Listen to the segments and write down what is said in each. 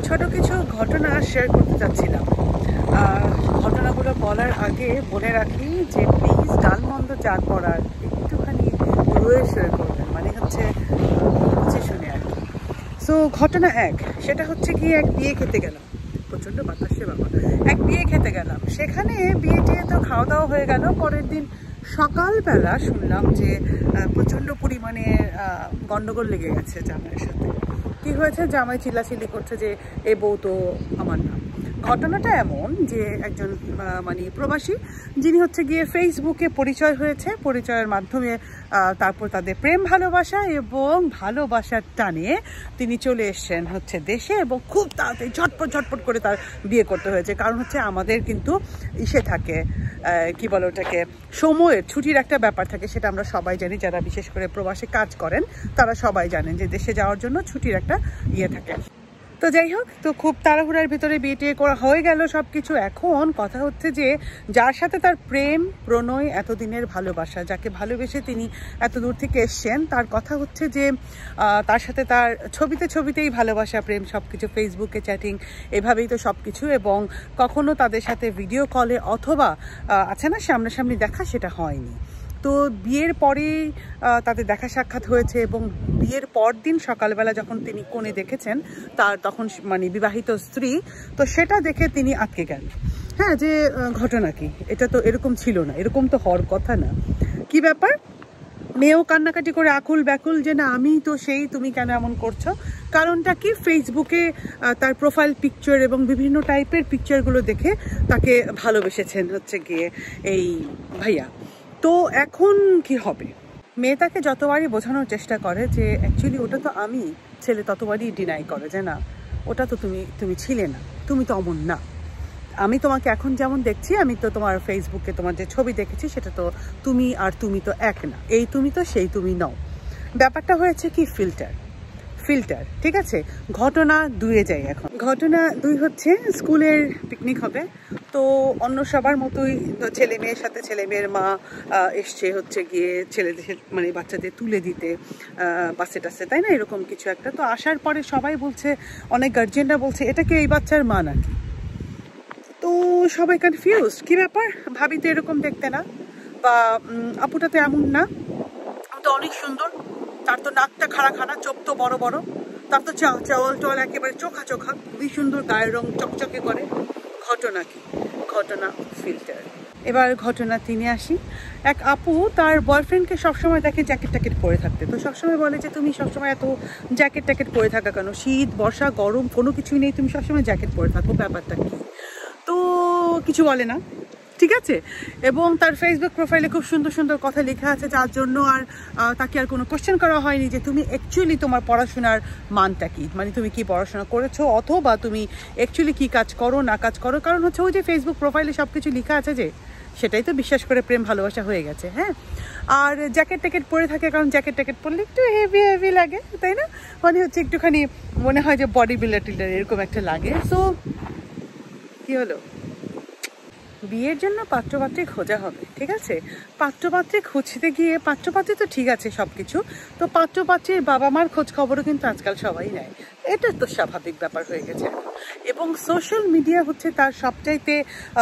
ছোট কিছু ঘটনা শেয়ার করতে চাচ্ছিলাম। ঘটনাগুলো বলার আগে বলে রাখি যে প্লিজ ডালমন্দ যা করার একটুখানি রয়ে শেয়ার করবেন, মানে হচ্ছে শুনে আর কি। সো ঘটনা এক, সেটা হচ্ছে কি এক বিয়ে খেতে গেলাম, প্রচণ্ড বাতাসে বাবা, এক বিয়ে খেতে গেলাম। সেখানে বিয়েতে তো খাওয়া দাওয়া হয়ে গেল। পরের দিন সকালবেলা শুনলাম যে প্রচণ্ড পরিমাণে গন্ডগোল লেগে গেছে জামাইয়ের সাথে। কি হয়েছে, জামাই চিল্লাচিল্লি করছে যে এ বউ তো আমার না। ঘটনাটা এমন যে একজন মানে প্রবাসী, যিনি হচ্ছে গিয়ে ফেসবুকে পরিচয় হয়েছে, পরিচয়ের মাধ্যমে তারপর তাদের প্রেম ভালোবাসা এবং ভালোবাসার টানে তিনি চলে এসছেন হচ্ছে দেশে, এবং খুব তাড়াতাড়ি ঝটপট করে তার বিয়ে করতে হয়েছে। কারণ হচ্ছে আমাদের কিন্তু ইসে থাকে, কি বলে ওটাকে, সময়ের ছুটির একটা ব্যাপার থাকে, সেটা আমরা সবাই জানি। যারা বিশেষ করে প্রবাসে কাজ করেন তারা সবাই জানেন যে দেশে যাওয়ার জন্য ছুটির একটা ইয়ে থাকে। তো যাই হোক, তো খুব তাড়াহুড়ার ভিতরে বিয়ে টিয়ে করা হয়ে গেল সব কিছু। এখন কথা হচ্ছে যে যার সাথে তার প্রেম প্রণয়, এতদিনের ভালোবাসা, যাকে ভালোবেসে তিনি এত দূর থেকে এসছেন, তার কথা হচ্ছে যে তার সাথে তার ছবিতেই ভালোবাসা, প্রেম, সব কিছু, ফেসবুকে চ্যাটিং, এভাবেই তো সব কিছু। এবং কখনো তাদের সাথে ভিডিও কলে অথবা আছে না সামনাসামনি দেখা, সেটা হয়নি। তো বিয়ের পরেই তাদের দেখা সাক্ষাৎ হয়েছে, এবং বিয়ের পর দিন সকালবেলা যখন তিনি কোণে দেখেছেন তার তখন মানে বিবাহিত স্ত্রী, তো সেটা দেখে তিনি আটকে গেলেন। হ্যাঁ, যে ঘটনা কি, এটা তো এরকম ছিল না, এরকম তো হওয়ার কথা না। কি ব্যাপার? মেয়েও কান্নাকাটি করে আকুল ব্যাকুল যে না আমি তো সেই, তুমি কেন এমন করছো। কারণটা কি, ফেসবুকে তার প্রোফাইল পিকচার এবং বিভিন্ন টাইপের পিকচারগুলো দেখে তাকে ভালোবেসেছেন হচ্ছে গিয়ে এই ভাইয়া। তো এখন কি হবে? মেয়ে তাকে যতবারই বোঝানোর চেষ্টা করে যে অ্যাকচুয়ালি ওটা তো আমি, ছেলে ততবারই ডিনাই করে যে না ওটা তো তুমি ছিলে না, তুমি তো অমন না, আমি তোমাকে এখন যেমন দেখছি, আমি তো তোমার ফেসবুকে তোমার যে ছবি দেখেছি সেটা তো তুমি, আর তুমি তো এক না, এই তুমি তো সেই তুমি নও। ব্যাপারটা হয়েছে কি, ফিল্টার, ঠিক আছে। ঘটনা দুয়ে যাই। এখন ঘটনা দুই হচ্ছে স্কুলের পিকনিক হবে, তো অন্য সবার মতোই ছেলে মেয়ের সাথে ছেলে মেয়ের মা এসছে হচ্ছে গিয়ে ছেলেদের মানে বাচ্চাদের তুলে দিতে বাসে টাসে, তাই না, এরকম কিছু একটা। তো আসার পরে সবাই বলছে, অনেক গার্জিয়ানরা বলছে এটা কি এই বাচ্চার মা নাকি। তো সবাই কনফিউজ, কি ব্যাপার, ভাবি তো এরকম দেখতে না, বা আপুটা তো এমন না, তো অনেক সুন্দর, তার তো নাকটা খাড়া, চোখ তো বড় বড়, তার তো চাওয়াল টোয়াল একেবারে চোখা, খুবই সুন্দর, গায়ের রং চকচকে করে। ঘটনা কি? ঘটনা ফিল্টার। এবার ঘটনা তিনি আসি, এক আপু তার বয়ফ্রেন্ডকে সবসময় দেখে জ্যাকেট ট্যাকেট পরে থাকতে, তো সবসময় বলে যে তুমি সবসময় এত জ্যাকেট ট্যাকেট পরে থাকা কেন, শীত বর্ষা গরম কোনো কিছুই নেই, তুমি সবসময় জ্যাকেট পরে থাকো, ব্যাপারটা কি? তো কিছু বলে না, ঠিক আছে। এবং তার ফেসবুক প্রোফাইলে খুব সুন্দর কথা লেখা আছে, যার জন্য আর তাকে আর কোনো কোশ্চেন করা হয়নি যে তুমি অ্যাকচুয়ালি তোমার পড়াশোনার মানটা কি, মানে তুমি কি পড়াশোনা করেছো, অথবা তুমি অ্যাকচুয়ালি কি কাজ করো না কাজ করো। কারণ হচ্ছে ওই যে ফেসবুক প্রোফাইলে সব কিছু লেখা আছে, যে সেটাই তো বিশ্বাস করে প্রেম ভালোবাসা হয়ে গেছে। হ্যাঁ, আর জ্যাকেট ট্যাকেট পরে থাকে, কারণ জ্যাকেট ট্যাকেট পরলে একটু হেভি লাগে, তাই না, মানে হচ্ছে একটুখানি মনে হয় যে বডি বিল্ডার এরকম একটা লাগে। সো কি হলো, বিয়ের জন্য পাত্রপাত্রী খোঁজা হবে, ঠিক আছে। পাত্রপাত্রী খুঁজতে গিয়ে, পাত্রপাত্রী তো ঠিক আছে সব কিছু, তো পাত্রপাত্রীর বাবা মার খোঁজ খবরও কিন্তু আজকাল সবাই নেয়, এটা তো স্বাভাবিক ব্যাপার হয়ে গেছে। এবং সোশ্যাল মিডিয়া হচ্ছে তার সবচাইতে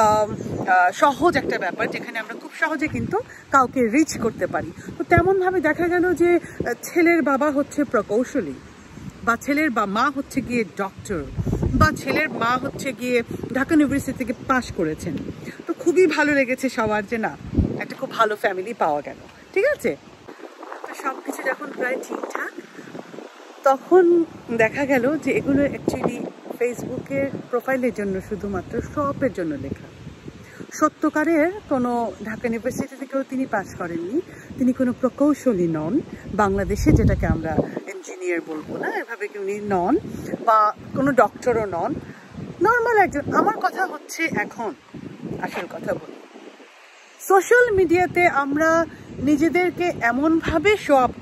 সহজ একটা ব্যাপার, যেখানে আমরা খুব সহজে কিন্তু কাউকে রিচ করতে পারি। তো তেমনভাবে দেখা গেল যে ছেলের বাবা হচ্ছে প্রকৌশলী, বা ছেলের মা হচ্ছে গিয়ে ডক্টর, বা ছেলের মা হচ্ছে গিয়ে ঢাকা ইউনিভার্সিটি থেকে পাশ করেছেন। তো খুবই ভালো লেগেছে সবার যে না একটা খুব ভালো ফ্যামিলি পাওয়া গেল, ঠিক আছে। তো সব কিছু যখন প্রায় ঠিকঠাক, তখন দেখা গেল যে এগুলো অ্যাকচুয়ালি ফেসবুকের প্রোফাইলের জন্য, শুধুমাত্র শপের জন্য লেখা। সত্যকারের কোনো ঢাকা ইউনিভার্সিটি থেকেও তিনি পাশ করেননি, তিনি কোনো প্রকৌশলী নন, বাংলাদেশে যেটাকে আমরা ইঞ্জিনিয়ার বলবো না, এভাবে উনি নন, বা কোনো ডক্টরও নন, নর্মাল একজন। আমার কথা হচ্ছে এখন আসল কথা বলি, সোশ্যাল মিডিয়াতে আমরা নিজেদেরকে এমনভাবে শো আপ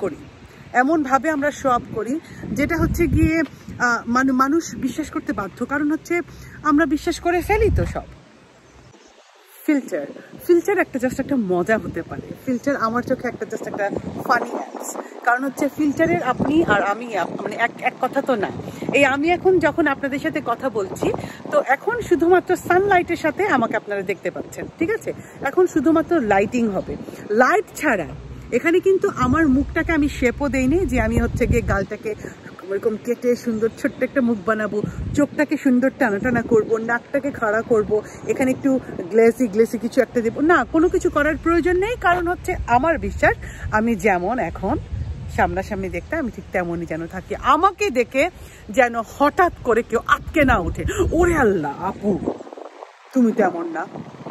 করি, যেটা হচ্ছে গিয়ে মানুষ বিশ্বাস করতে বাধ্য। কারণ হচ্ছে আমরা বিশ্বাস করে ফেলি তো সব। ফিল্টার ফিল্টার একটা জাস্ট একটা মজা হতে পারে। ফিল্টার আমার চোখে একটা জাস্ট একটা ফানি অ্যাপস। কারণ হচ্ছে ফিল্টারের আপনি আর আমি মানে এক কথা তো না। এই আমি এখন যখন আপনাদের সাথে কথা বলছি, তো এখন শুধুমাত্র সানলাইটের সাথে আমাকে আপনারা দেখতে পাচ্ছেন, ঠিক আছে? এখন শুধুমাত্র লাইটিং হবে, লাইট ছাড়া। এখানে কিন্তু আমার মুখটাকে আমি শেপও দেইনি যে আমি হচ্ছে গিয়ে গালটাকে এরকম কেটে সুন্দর ছোট্ট একটা মুখ বানাবো, চোখটাকে সুন্দর টানা টানা করবো, নাকটাকে খাড়া করব, এখানে একটু গ্লেসি কিছু একটা দেবো না, কোনো কিছু করার প্রয়োজন নেই। কারণ হচ্ছে আমার বিশ্বাস আমি যেমন এখন সামনাসামনি দেখতে আমি ঠিক তেমনই যেন থাকি। আমাকে দেখে যেন হঠাৎ করে কেউ আটকে না ওঠে, ওরে আল্লাহ আপু তুমি তেমন না।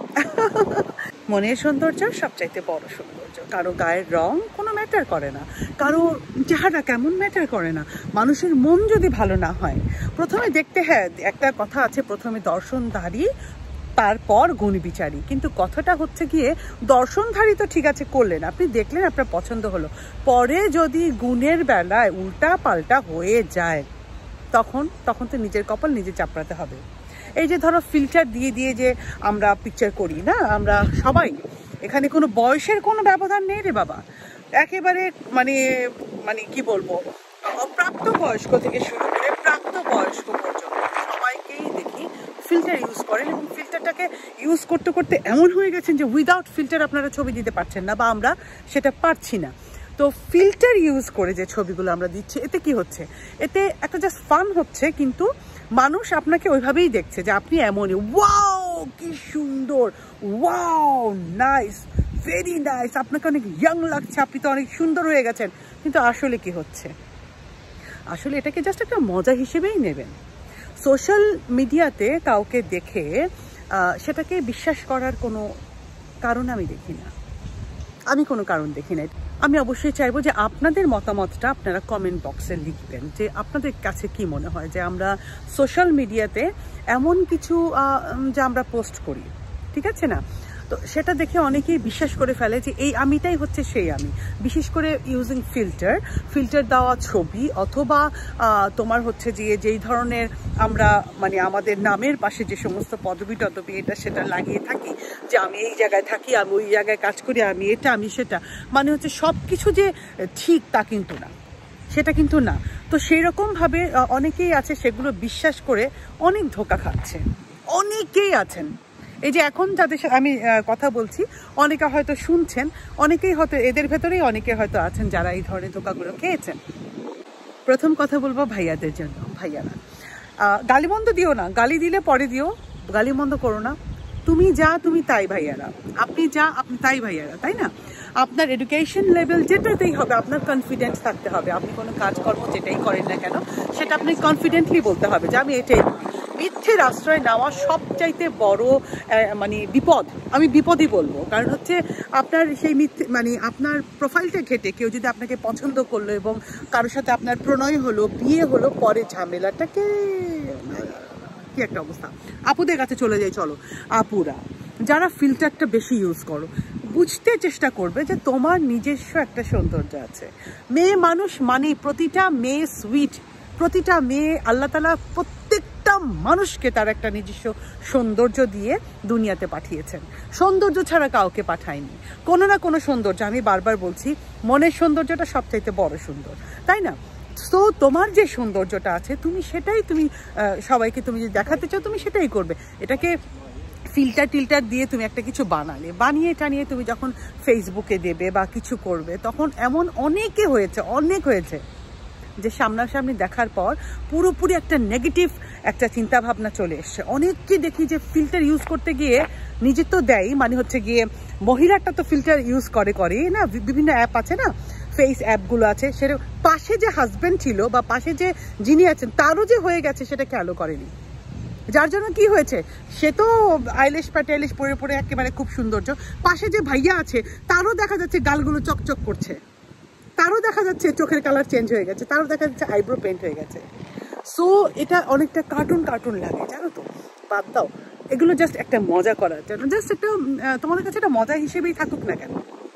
মনের সৌন্দর্য সবচাইতে বড় সৌন্দর্য। কারো গায়ের রং কোনো ম্যাটার করে না, কারো চেহারা কেমন ম্যাটার করে না। মানুষের মন যদি ভালো না হয়, প্রথমে দেখতে, হ্যাঁ একটা কথা আছে, প্রথমে দর্শনধারী তারপর গুণ বিচারী। কিন্তু কথাটা হচ্ছে গিয়ে দর্শনধারী তো ঠিক আছে করলেন, আপনি দেখলেন আপনার পছন্দ হলো, পরে যদি গুণের বেলায় উল্টা পাল্টা হয়ে যায় তখন তো নিজের কপাল নিজে চাপড়াতে হবে। এই যে ধরো ফিল্টার দিয়ে যে আমরা পিকচার করি না, আমরা সবাই, এখানে কোনো বয়সের কোনো ব্যবধান নেই রে বাবা। একেবারে মানে কি বলবো, অপ্রাপ্ত বয়স্ক থেকে শুরু করে প্রাপ্ত বয়স্ক পর্যন্ত সবাইকেই দেখি ফিল্টার ইউজ করেন। এবং ফিল্টারটাকে ইউজ করতে করতে এমন হয়ে গেছেন যে উইদাউট ফিল্টার আপনারা ছবি দিতে পারছেন না, বা আমরা সেটা পারছি না। তো ফিল্টার ইউজ করে যে ছবিগুলো আমরা দিচ্ছি, এতে কি হচ্ছে, এতে একটা জাস্ট ফান হচ্ছে, কিন্তু মানুষ আপনাকে ওইভাবেই দেখছে যে আপনি এমনই, ওয়াও কি সুন্দর, ওয়াও নাইস, ভেরি নাইস, আপনাকে অনেক ইয়াং লাগছে, আপনি তো অনেক সুন্দর হয়ে গেছেন। কিন্তু আসলে কি হচ্ছে, আসলে এটাকে জাস্ট একটা মজা হিসেবেই নেবেন। সোশ্যাল মিডিয়াতে কাউকে দেখে সেটাকে বিশ্বাস করার কোনো কারণ আমি দেখি না, আমি কোনো কারণ দেখি না। আমি অবশ্যই চাইবো যে আপনাদের মতামতটা আপনারা কমেন্ট বক্সে লিখবেন, যে আপনাদের কাছে কি মনে হয় যে আমরা সোশ্যাল মিডিয়াতে এমন কিছু যা আমরা পোস্ট করি, ঠিক আছে না, তো সেটা দেখে অনেকেই বিশ্বাস করে ফেলে যে এই আমিটাই হচ্ছে সেই আমি। বিশেষ করে ইউজিং ফিল্টার দেওয়া ছবি, অথবা তোমার হচ্ছে যে যেই ধরনের আমরা মানে আমাদের নামের পাশে যে সমস্ত পদবি টদবি এটা সেটা লাগিয়ে থাকি, যে আমি এই জায়গায় থাকি, আমি ওই জায়গায় কাজ করি, আমি এটা আমি সেটা, মানে হচ্ছে সব কিছু যে ঠিক তা কিন্তু না, সেটা কিন্তু না। তো সেই রকমভাবে অনেকেই আছে সেগুলো বিশ্বাস করে অনেক ধোঁকা খাচ্ছে, অনেকেই আছেন। এই যে এখন যাদের সাথে আমি কথা বলছি, অনেকে হয়তো শুনছেন, অনেকেই হয়তো এদের ভেতরেই অনেকে হয়তো আছেন যারা এই ধরনের ধোঁকাগুলো খেয়েছেন। প্রথম কথা বলবো ভাইয়াদের জন্য, ভাইয়ারা গালিমন্দ দিও না, গালি দিলে পরে দিও, গালিমন্দ করো না। তুমি যা তুমি তাই ভাইয়ারা, আপনি যা আপনি তাই ভাইয়ারা, তাই না? আপনার এডুকেশন লেভেল যেটাতেই হবে, আপনার কনফিডেন্স থাকতে হবে। আপনি কোনো কাজকর্ম যেটাই করেন না কেন সেটা আপনি কনফিডেন্টলি বলতে হবে যে আমি এটাই। মিথ্যের আশ্রয় নেওয়া সবচাইতে বড় মানে বিপদ, আমি বিপদই বলবো। কারণ হচ্ছে আপনার সেই মিথ্যে মানে আপনার প্রোফাইলটা ঘেটে কেউ যদি আপনাকে পছন্দ করলো এবং কারোর সাথে আপনার প্রণয় হলো, বিয়ে হলো, পরে ঝামেলাটাকে কি একটা অবস্থা। আপুদের কাছে চলে যাই, চলো আপুরা যারা ফিল্টারটা বেশি ইউজ করো, বুঝতে চেষ্টা করবে যে তোমার নিজস্ব একটা সৌন্দর্য আছে। মেয়ে মানুষ মানে প্রতিটা মেয়ে সুইট, প্রতিটা মেয়ে আল্লাহ তাআলা প্রত্যেকটা মানুষকে তার একটা নিজস্ব সৌন্দর্য দিয়ে দুনিয়াতে পাঠিয়েছেন। সৌন্দর্য ছাড়া কাউকে পাঠায়নি, কোনো না কোনো সৌন্দর্য। আমি বারবার বলছি, মনের সৌন্দর্যটা সবচাইতে বড় সুন্দর, তাই না? তো তোমার যে সৌন্দর্যটা আছে তুমি সেটাই তুমি সবাইকে তুমি যদি দেখাতে চাও তুমি সেটাই করবে। এটাকে ফিল্টার দিয়ে তুমি একটা কিছু বানিয়ে টানিয়ে তুমি যখন ফেসবুকে দেবে বা কিছু করবে, তখন এমন অনেক হয়েছে যে সামনাসামনি দেখার পর পুরোপুরি একটা নেগেটিভ একটা চিন্তা ভাবনা চলে এসছে। অনেককে দেখি যে ফিল্টার ইউজ করতে গিয়ে নিজে তো দেয়, মানে হচ্ছে গিয়ে মহিলাটা তো ফিল্টার ইউজ করে না, বিভিন্ন অ্যাপ আছে না, ফেস অ্যাপগুলো আছে, সেটা পাশে যে হাজব্যান্ড ছিল বা পাশে যে যিনি আছেন তারও যে হয়ে গেছে সেটা খেয়ালও করেনি। যার জন্য কি হয়েছে, সে তো আইলিশ প্যাটাইলিশ পরে একেবারে খুব সৌন্দর্য, পাশে যে ভাইয়া আছে তারও দেখা যাচ্ছে গালগুলো চকচক করছে, তারও দেখা যাচ্ছে চোখের কালার চেঞ্জ হয়ে গেছে, তারও দেখা যাচ্ছে আইব্রো পেন্ট হয়ে গেছে। সো এটা অনেকটা কার্টুন লাগে, জানো তো। বাদ দাও, এগুলো জাস্ট একটা মজা করার জন্য, জাস্ট একটা তোমাদের কাছে একটা মজা হিসেবেই থাকুক না কেন, তাই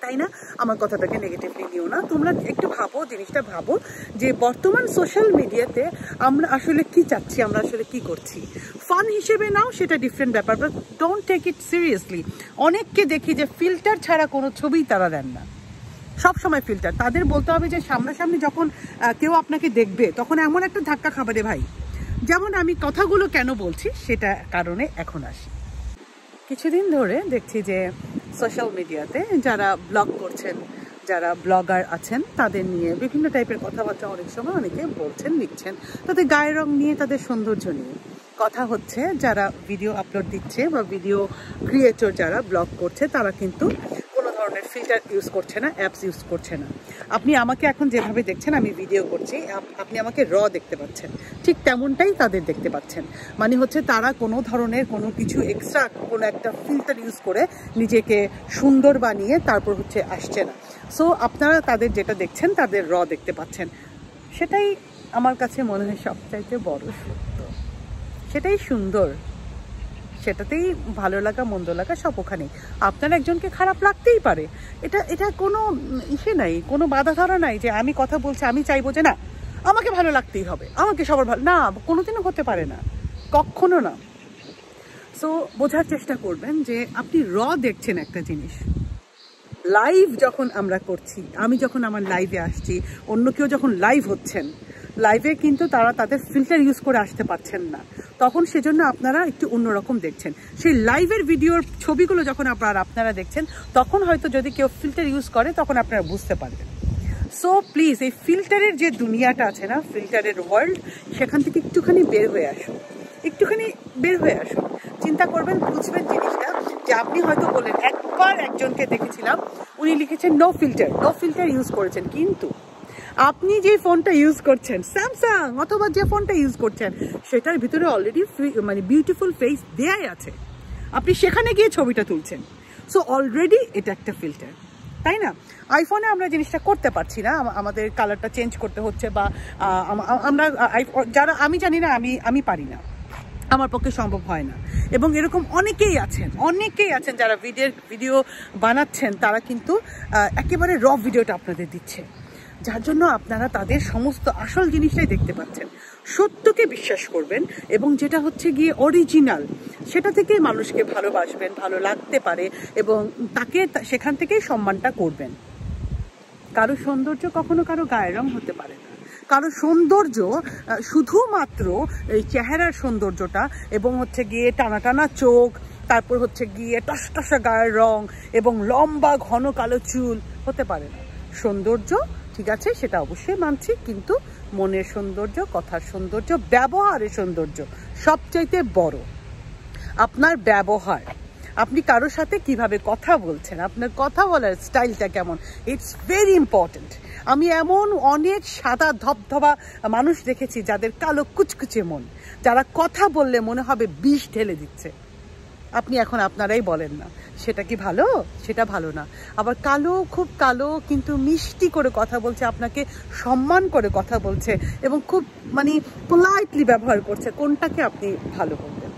তাই না? আমার কথাটাকে নেগেটিভলি নিও না, তোমরা একটু ভাবো, জিনিসটা ভাবো যে বর্তমান সোশ্যাল মিডিয়াতে আমরা আসলে কি চাচ্ছি, আমরা আসলে কি করছি। ফান হিসেবে নাও, সেটা ডিফারেন্ট ব্যাপার, but don't take it seriously. অনেককে দেখি যে ফিল্টার ছাড়া কোনো ছবিই তারা দেন না, সব সময় ফিল্টার। তাদের বলতে হবে যে সামনাসামনি যখন কেউ আপনাকে দেখবে তখন এমন একটা ধাক্কা খাবারে ভাই। যেমন আমি কথাগুলো কেন বলছি সেটা কারণে এখন আসি। কিছুদিন ধরে দেখছি যে সোশ্যাল মিডিয়াতে যারা ব্লগ করছেন, যারা ব্লগার আছেন, তাদের নিয়ে বিভিন্ন টাইপের কথাবার্তা অনেক সময় অনেকে বলছেন, লিখছেন, তাদের গায়ের রং নিয়ে, তাদের সৌন্দর্য নিয়ে কথা হচ্ছে। যারা ভিডিও আপলোড দিচ্ছে বা ভিডিও ক্রিয়েটর যারা ব্লগ করছে, তারা কিন্তু কোনো ধরনের ফিল্টার ইউজ করছে না, অ্যাপস ইউজ করছে না। আপনি আমাকে এখন যেভাবে দেখছেন, আমি ভিডিও করছি, আপনি আমাকে র দেখতে পাচ্ছেন, ঠিক তেমনটাই তাদের দেখতে পাচ্ছেন। মানে হচ্ছে তারা কোনো ধরনের কোনো কিছু এক্সট্রা কোনো একটা ফিল্টার ইউজ করে নিজেকে সুন্দর বানিয়ে তারপর হচ্ছে আসছে না। সো আপনারা তাদের যেটা দেখছেন, তাদের র দেখতে পাচ্ছেন। সেটাই আমার কাছে মনে হয় সবচাইতে বড় সত্য, সেটাই সুন্দর, সেটাতেই ভালো লাগা মন্দ লাগা সব ওখানেই। আপনার একজনকে খারাপ লাগতেই পারে, এটা কোনো ইসে নাই, কোনো বাধা ধরা নাই যে আমি কথা বলছি আমি চাইবো যে না আমাকে ভালো লাগতেই হবে, আমাকে সবার ভালো, না, কোনোদিনও হতে পারে না, কখনো না। সো বোঝার চেষ্টা করবেন যে আপনি র দেখছেন একটা জিনিস। লাইভ যখন আমরা করছি, আমি যখন আমার লাইভে আসছি, অন্য কেউ যখন লাইভ হচ্ছেন, লাইভে কিন্তু তারা তাদের ফিল্টার ইউজ করে আসতে পারছেন না, তখন সেজন্য আপনারা একটু অন্যরকম দেখছেন। সেই লাইভের ভিডিওর ছবিগুলো যখন আপনারা দেখছেন, তখন হয়তো যদি কেউ ফিল্টার ইউজ করে তখন আপনারা বুঝতে পারবেন। সো প্লিজ এই ফিল্টারের যে দুনিয়াটা আছে না, ফিল্টারের ওয়ার্ল্ড, সেখান থেকে একটুখানি বের হয়ে আসুন, একটুখানি বের হয়ে আসুন। চিন্তা করবেন, বুঝবেন জিনিসটা যে আপনি হয়তো বলেন, একবার একজনকে দেখেছিলাম উনি লিখেছেন নো ফিল্টার ইউজ করেছেন, কিন্তু আপনি যে ফোনটা ইউজ করছেন স্যামসাং অথবা যে ফোনটা ইউজ করছেন, সেটার ভিতরে অলরেডি মানে বিউটিফুল ফেস দেয়াই আছে, আপনি সেখানে গিয়ে ছবিটা তুলছেন। সো অলরেডি এটা একটা ফিল্টার, তাই না? আইফোনে আমরা জিনিসটা করতে পারছি না, আমাদের কালারটা চেঞ্জ করতে হচ্ছে, বা আমরা যারা, আমি জানি না, আমি পারি না, আমার পক্ষে সম্ভব হয় না। এবং এরকম অনেকেই আছেন যারা ভিডিও বানাচ্ছেন, তারা কিন্তু একেবারে র ভিডিওটা আপনাদের দিচ্ছে, যার জন্য আপনারা তাদের সমস্ত আসল জিনিসটাই দেখতে পাচ্ছেন। সত্যকে বিশ্বাস করবেন এবং যেটা হচ্ছে গিয়ে অরিজিনাল, সেটা থেকেই মানুষকে ভালোবাসবেন, ভালো লাগতে পারে এবং তাকে সেখান থেকেই সম্মানটা করবেন। কারো সৌন্দর্য কখনো কারো গায়ের রং হতে পারে না, কারো সৌন্দর্য শুধুমাত্র এই চেহারার সৌন্দর্যটা এবং হচ্ছে গিয়ে টানা টানা চোখ, তারপর হচ্ছে গিয়ে টসটসা গায়ের রং এবং লম্বা ঘন কালো চুল হতে পারে না। সৌন্দর্য ঠিক আছে, সেটা অবশ্যই মানছি, কিন্তু মনের সৌন্দর্য, কথার সৌন্দর্য, ব্যবহারের সৌন্দর্য সবচাইতে বড়। আপনার ব্যবহার, আপনি কারোর সাথে কিভাবে কথা বলছেন, আপনার কথা বলার স্টাইলটা কেমন, ইটস ভেরি ইম্পর্টেন্ট। আমি এমন অনেক সাদা ধবধবা মানুষ দেখেছি যাদের কালো কুচকুচে মন, যারা কথা বললে মনে হবে বিষ ঢেলে দিচ্ছে। আপনি এখন আপনারাই বলেন না সেটা কি ভালো, সেটা ভালো না। আবার কালো, খুব কালো কিন্তু মিষ্টি করে কথা বলছে, আপনাকে সম্মান করে কথা বলছে এবং খুব মানে পোলাইটলি ব্যবহার করছে, কোনটাকে আপনি ভালো বলবেন?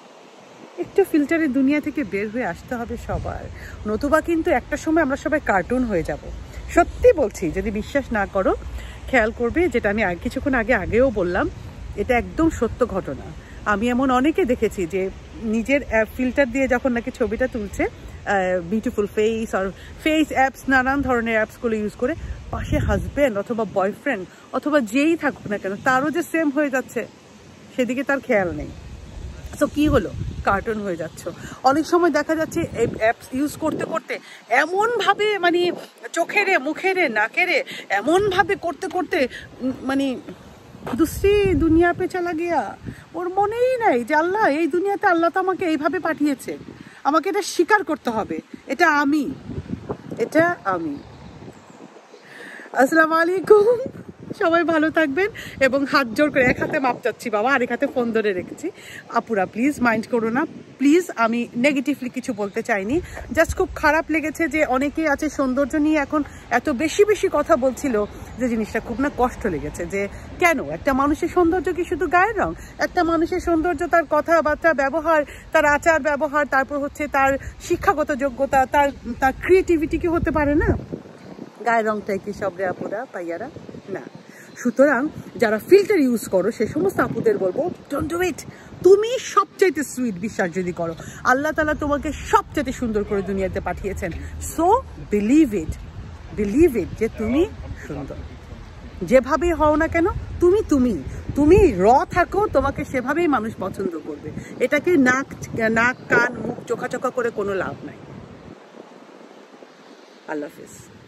একটু ফিল্টারের দুনিয়া থেকে বের হয়ে আসতে হবে সবার, নতুবা কিন্তু একটা সময় আমরা সবাই কার্টুন হয়ে যাব। সত্যি বলছি, যদি বিশ্বাস না করো খেয়াল করবে, যেটা আমি কিছুক্ষণ আগেও বললাম, এটা একদম সত্য ঘটনা। আমি এমন অনেকে দেখেছি যে নিজের ফিল্টার দিয়ে যখন নাকি ছবিটা তুলছে, বিউটিফুল ফেস আর ফেস অ্যাপস, নানান ধরনের অ্যাপসগুলো ইউজ করে, পাশে হাজব্যান্ড অথবা বয়ফ্রেন্ড অথবা যেই থাকুক না কেন তারও যে সেম হয়ে যাচ্ছে, সেদিকে তার খেয়াল নেই। সো কি হলো, কার্টুন হয়ে যাচ্ছ। অনেক সময় দেখা যাচ্ছে এই অ্যাপস ইউজ করতে করতে এমনভাবে মানে চোখেরে, মুখেরে, নাকেরে এমনভাবে করতে করতে মানে দুসরি দুনিয়া পে চলা গিয়া, ওর মনেই নাই যে আল্লাহ, এই দুনিয়াতে আল্লাহ তো আমাকে এইভাবে পাঠিয়েছে, আমাকে এটা স্বীকার করতে হবে, এটা আমি। আসসালামু আলাইকুম। সবাই ভালো থাকবেন এবং হাত জোর করে, এক হাতে মাপ চাচ্ছি বাবা, আরেক হাতে ফোন ধরে রেখেছি। আপুরা প্লিজ মাইন্ড করো না, প্লিজ। আমি নেগেটিভলি কিছু বলতে চাইনি, জাস্ট খুব খারাপ লেগেছে যে অনেকেই আছে সৌন্দর্য নিয়ে এখন এত বেশি বেশি কথা বলছিল, যে জিনিসটা খুব না কষ্ট লেগেছে। যে কেন একটা মানুষের সৌন্দর্য কি শুধু গায়ের রং? একটা মানুষের সৌন্দর্য তার কথাবার্তা, ব্যবহার, তার আচার ব্যবহার, তারপর হচ্ছে তার শিক্ষাগত যোগ্যতা, তার তার ক্রিয়েটিভিটি কি হতে পারে না? গায়ের রংটাই কি সব রে আপুরা পাইয়ারা? না। সুতরাং যারা ফিল্টার ইউজ করো সে সমস্ত আপুদের বলবো, ডোন্ট ডু ইট। তুমি সবচাইতে সুইট, বিশ্বাস যদি করো আল্লাহ তাআলা তোমাকে সবচাইতে সুন্দর করে দুনিয়াতে পাঠিয়েছেন। সো বিলিভ ইট যে তুমি সুন্দর, যেভাবেই হও না কেন তুমি তুমি তুমি থাকো, তোমাকে সেভাবেই মানুষ পছন্দ করবে। এটাকে নাক কান মুখ চোখা করে কোনো লাভ নাই। আল্লাহ হাফেজ।